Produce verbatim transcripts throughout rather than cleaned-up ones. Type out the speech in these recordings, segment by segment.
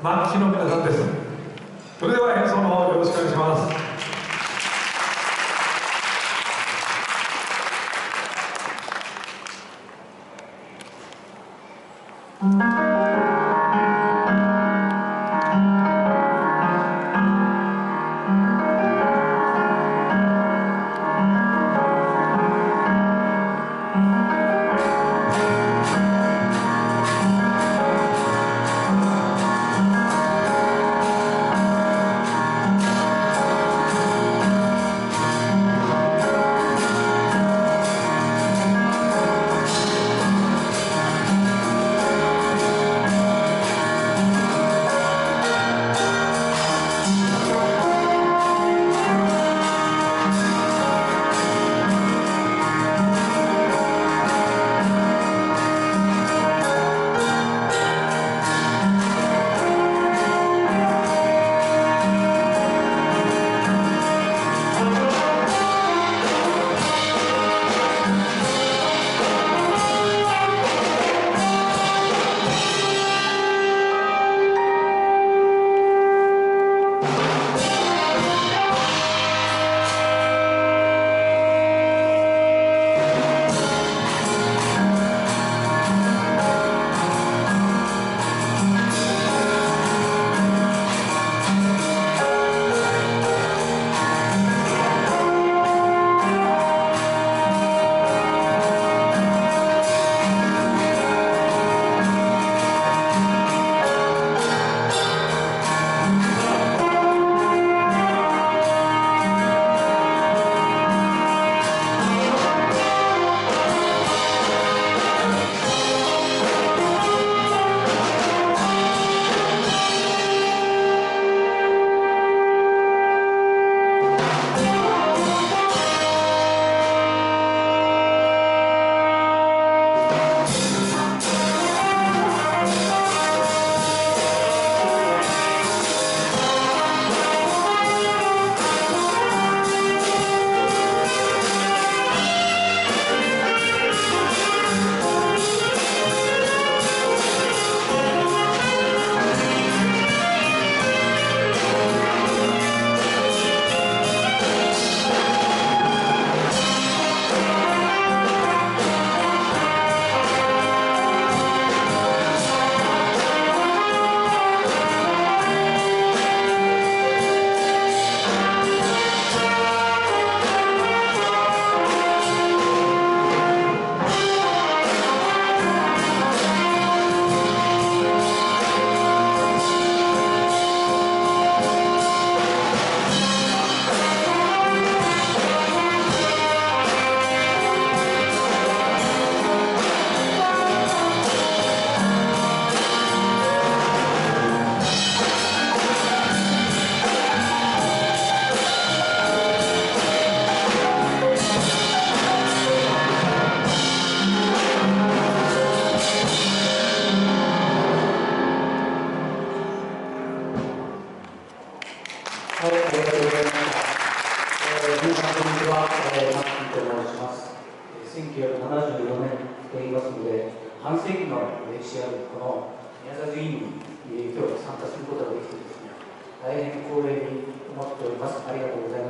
末期の皆さんです。それでは演奏の方よろしくお願いします。 はい、ありがとうございます。えー、皆さんこんにちは、えー、マッキーと申します。せんきゅうひゃくななじゅうよねんと言いますので、半世紀の歴史あるこの宮崎院に、えー、今日参加することができてですね、大変光栄に思っております。ありがとうございます。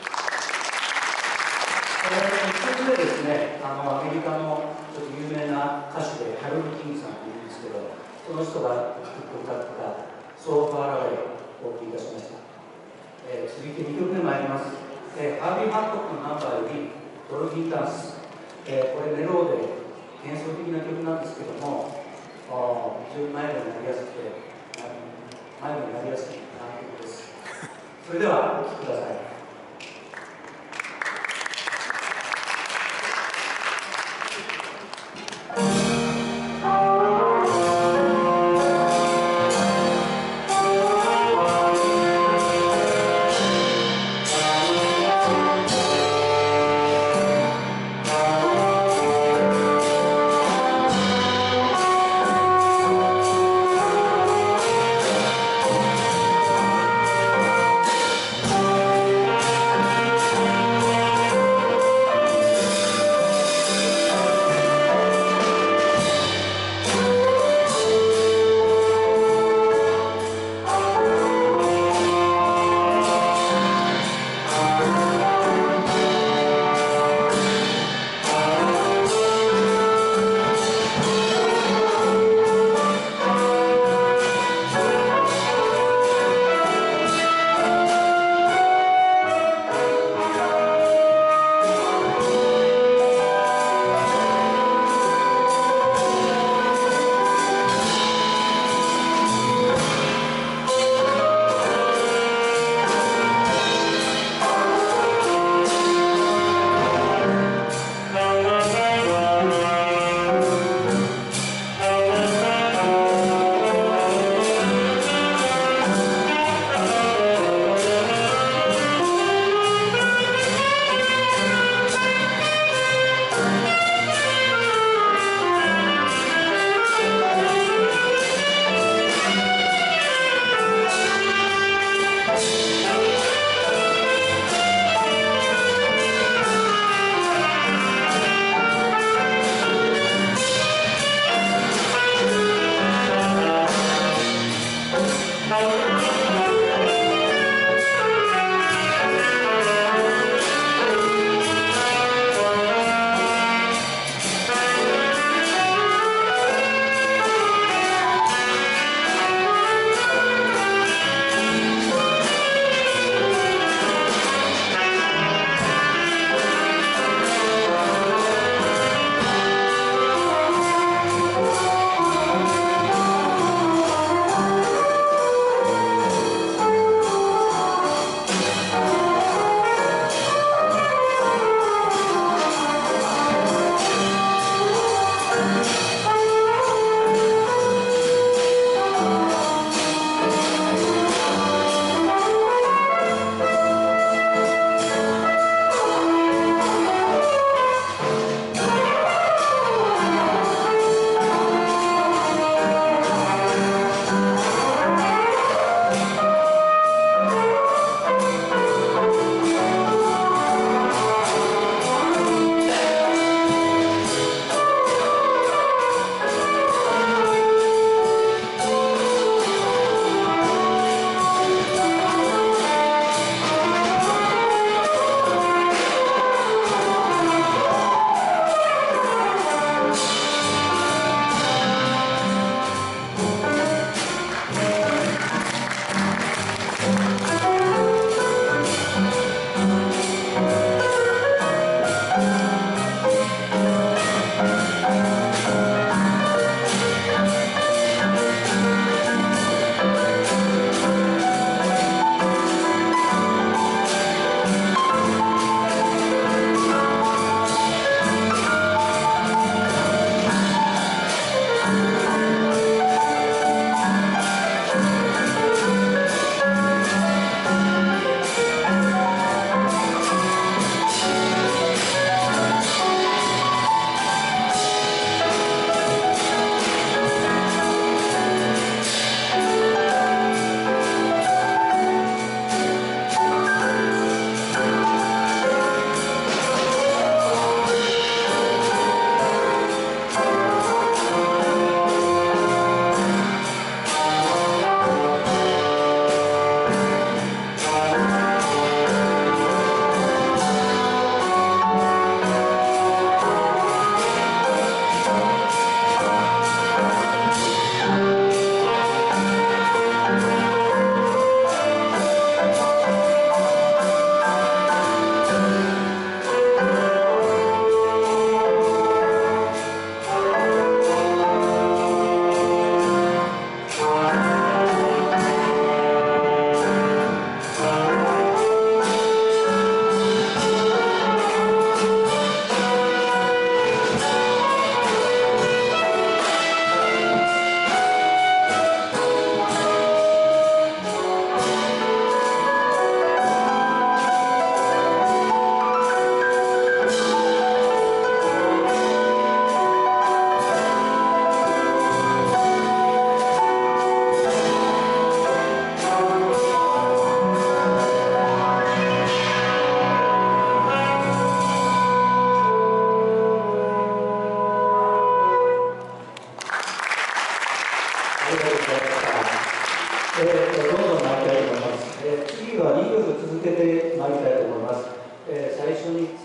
えー、一つでですね、あのアメリカのちょっと有名な歌手でハロル・キングさんというんですけど、その人が作って歌った「ソーファーラウェイ」をお聴きいたしました。えー、続いてにきょくめ参ります。えー、ハービー・ハンコックのナンバーよりドルフィンダンス、えー、これメローで幻想的な曲なんですけども、非常に迷子になりやすくて迷子になりやすい曲です。それではお聴きください。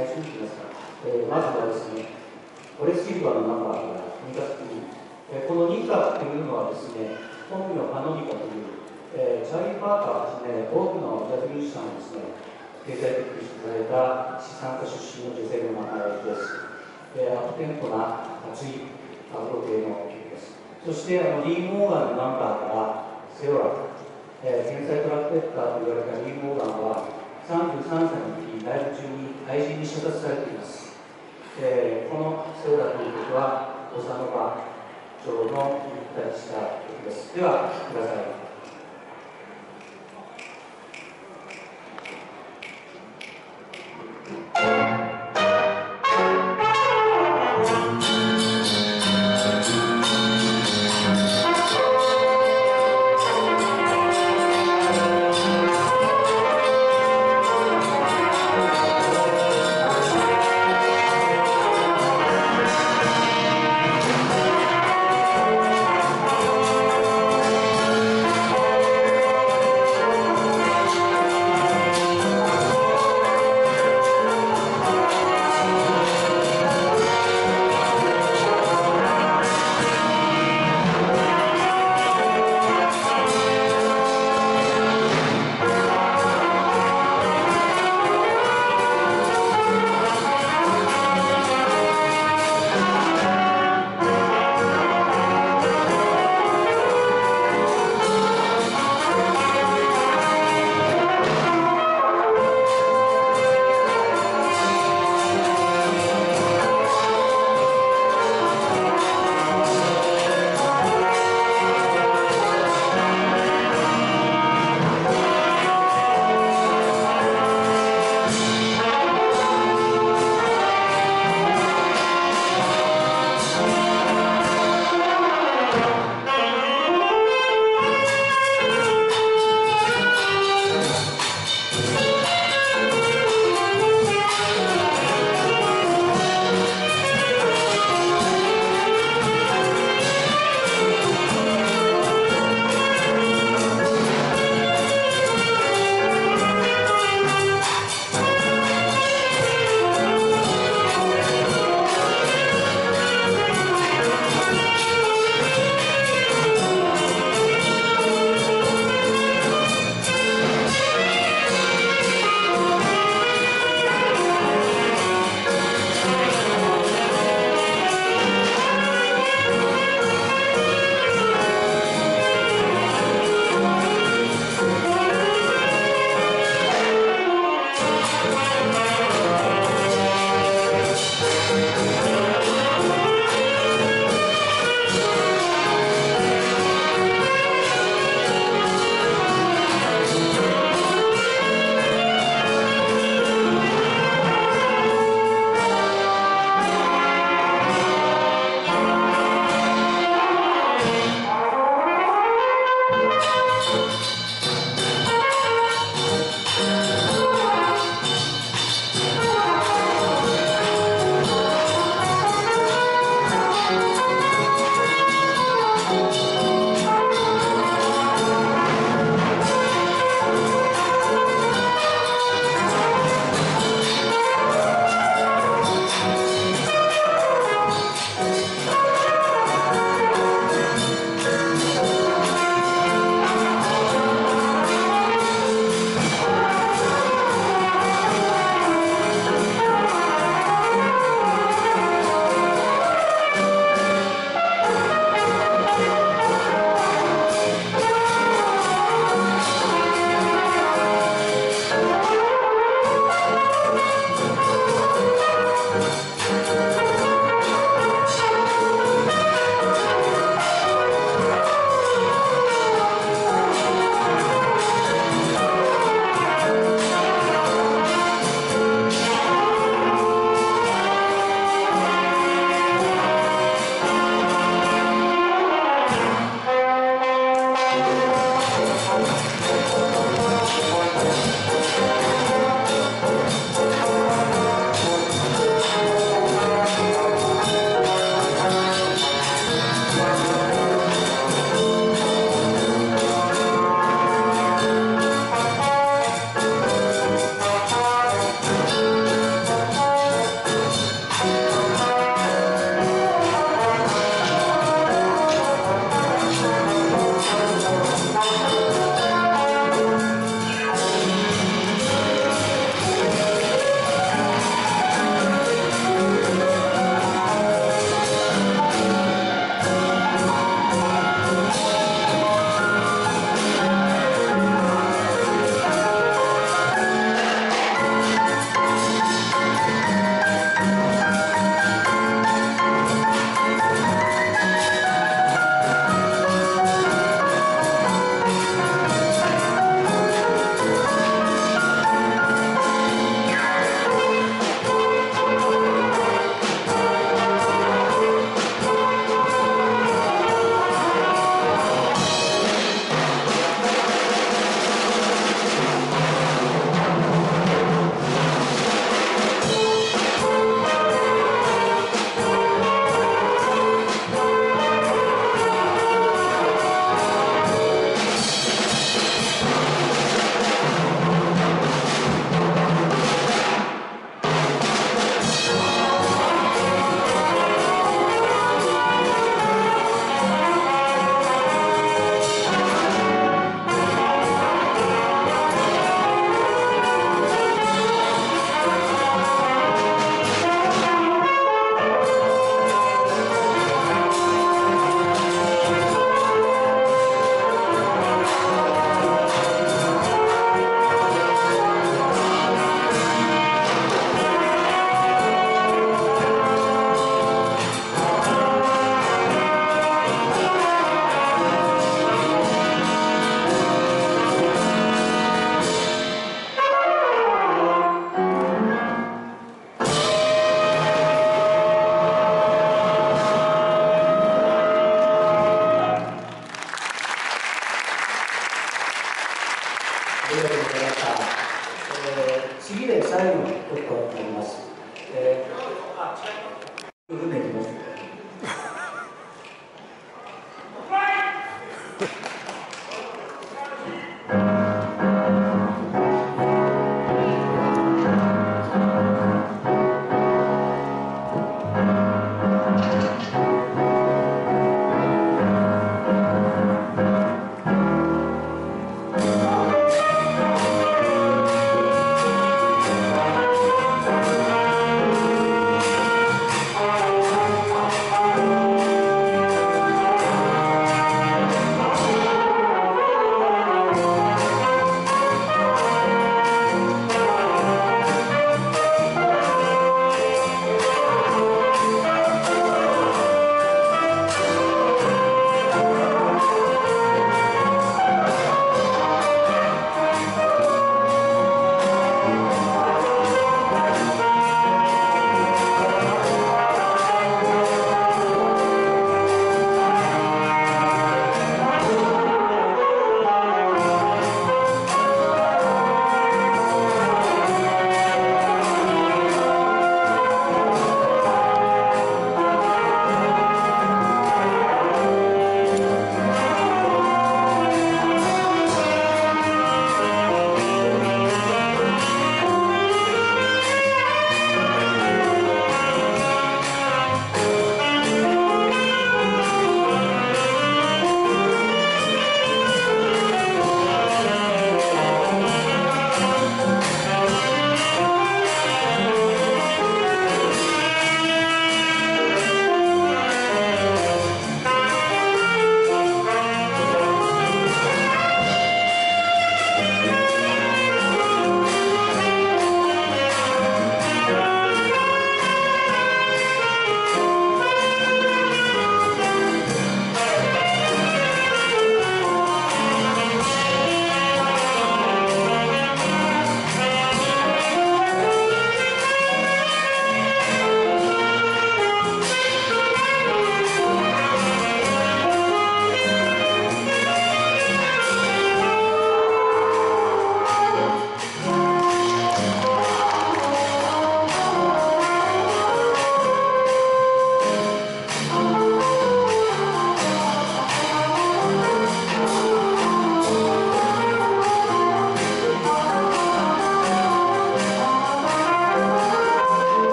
最初に言いますか、えー、まずはですね、オレス・シルバーのナンバーがニカスに、えー、このニカというのはですね、本名のパノニカという、えー、チャーリー・パーカーはじめ、多くのジャズミュージシャンをですね、経済的にしてされた資産家出身の女性の名前です。えー、アップテンポな熱いアフロ系の曲です。そしてあのリー・モーガンのナンバーからセオラ、えー、天才トランペッターと言われたリー・モーガンはさんじゅうさんさいの時、ライブ中に愛人に射殺されています。えー、このセオラという曲はボサノバ調のゆったりした曲です。では、聴いてください。 「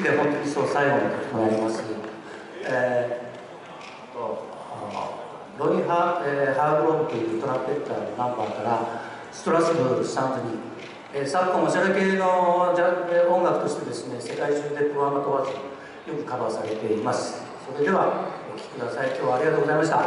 て本当にそう最後の曲となります。えー、とロイハ・えー、ハーグロンというトランペッターのナンバーからストラスブール・サントニー、えー、昨今おしゃれ系のジャ音楽としてですね、世界中でプロアマ問わずよくカバーされています。それではお聴きください。今日はありがとうございました。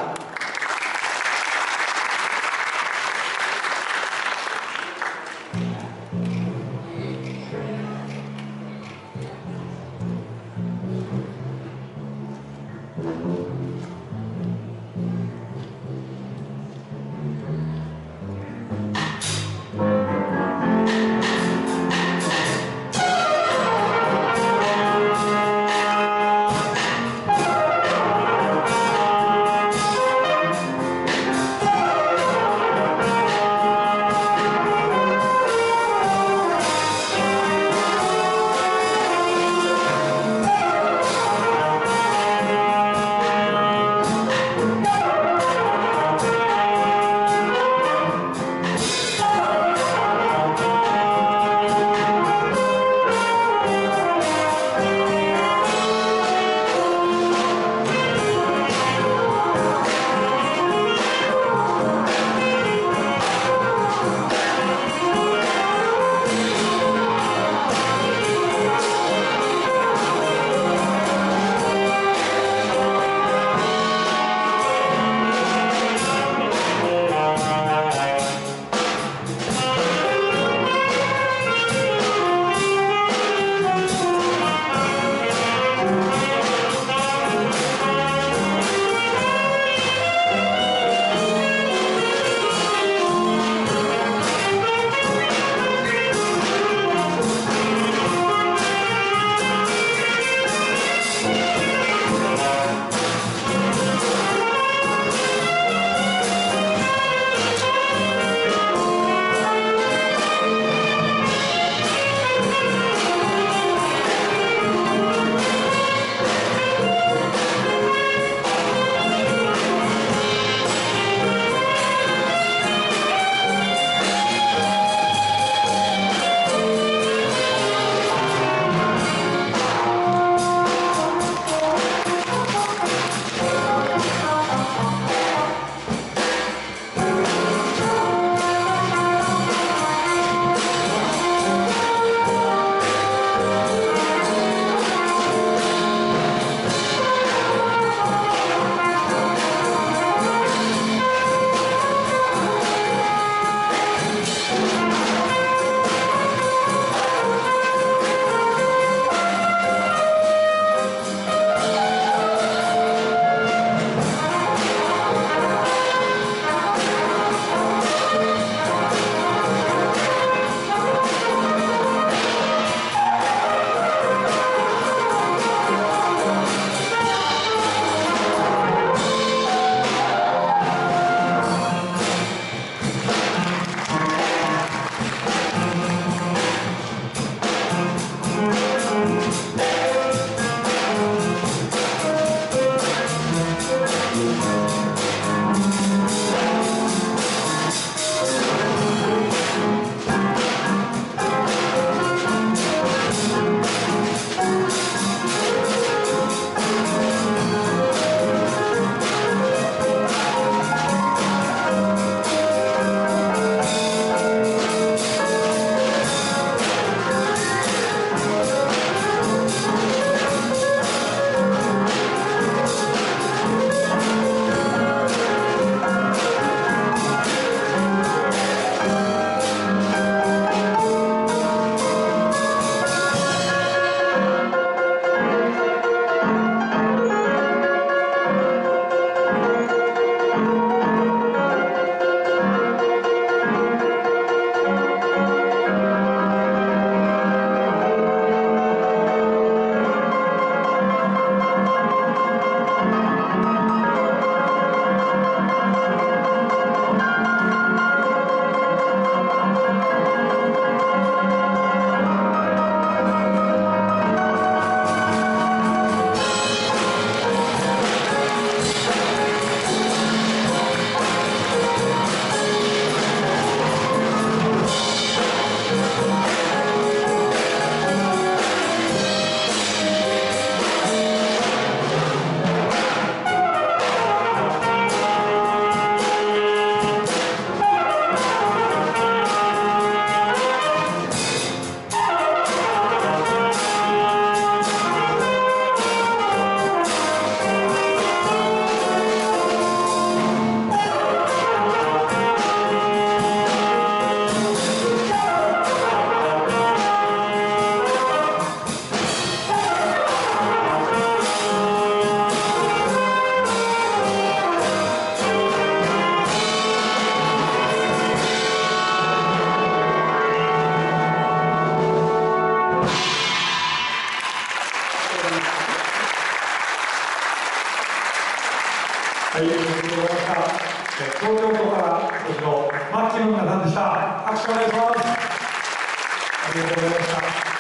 はい、ありがとうございました。えー東京都からお越しのマッキーの皆さんでした。拍手お願いします。ありがとうございました。